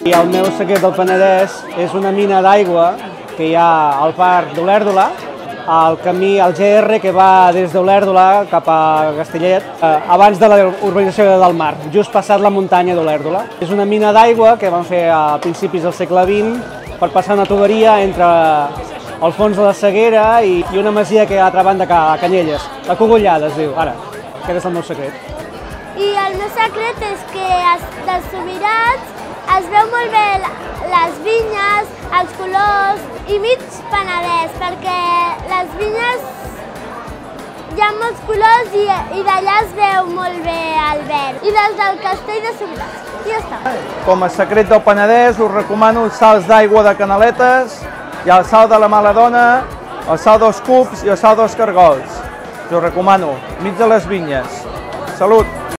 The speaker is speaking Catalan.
I el meu secret del Penedès és una mina d'aigua que hi ha al parc d'Olèrdola, al camí, al GR que va des d'Olèrdola cap a Castellet, abans de la urbanització del Mar, just passat la muntanya d'Olèrdola. És una mina d'aigua que van fer a principis del segle XX per passar una tuberia entre el fons de la Seguera i una masia que hi ha a l'altra banda a Canyelles. La Cogullada es diu, ara. Aquest és el meu secret. I el meu secret és que dels Subirats es veu molt bé les vinyes, els colors i mig Penedès, perquè les vinyes hi ha molts colors i d'allà es veu molt bé el verd. I des del castell de Subirats. I ja està. Com a secret del Penedès us recomano els salts d'aigua de Canaletes, i el salt de la Maladona, el salt dels Cups i el salt dels Cargols. Us ho recomano, mig de les vinyes. Salut!